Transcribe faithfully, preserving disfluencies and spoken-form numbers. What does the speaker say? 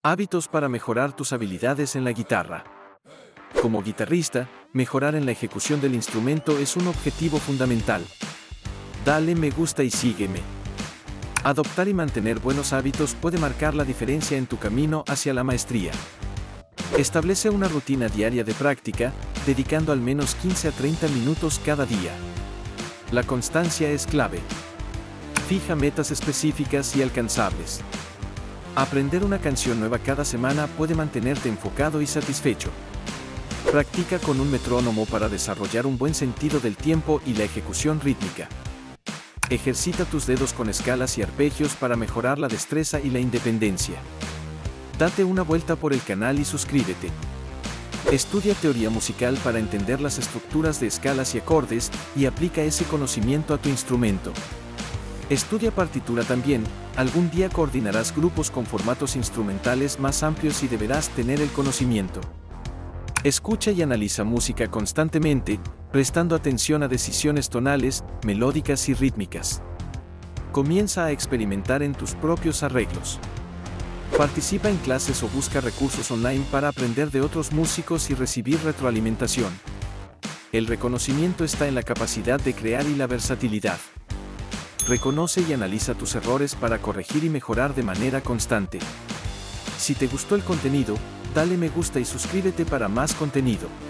Hábitos para mejorar tus habilidades en la guitarra. Como guitarrista, mejorar en la ejecución del instrumento es un objetivo fundamental. Dale me gusta y sígueme. Adoptar y mantener buenos hábitos puede marcar la diferencia en tu camino hacia la maestría. Establece una rutina diaria de práctica, dedicando al menos quince a treinta minutos cada día. La constancia es clave. Fija metas específicas y alcanzables. Aprender una canción nueva cada semana puede mantenerte enfocado y satisfecho. Practica con un metrónomo para desarrollar un buen sentido del tiempo y la ejecución rítmica. Ejercita tus dedos con escalas y arpegios para mejorar la destreza y la independencia. Date una vuelta por el canal y suscríbete. Estudia teoría musical para entender las estructuras de escalas y acordes y aplica ese conocimiento a tu instrumento. Estudia partitura también, algún día coordinarás grupos con formatos instrumentales más amplios y deberás tener el conocimiento. Escucha y analiza música constantemente, prestando atención a decisiones tonales, melódicas y rítmicas. Comienza a experimentar en tus propios arreglos. Participa en clases o busca recursos online para aprender de otros músicos y recibir retroalimentación. El reconocimiento está en la capacidad de crear y la versatilidad. Reconoce y analiza tus errores para corregir y mejorar de manera constante. Si te gustó el contenido, dale me gusta y suscríbete para más contenido.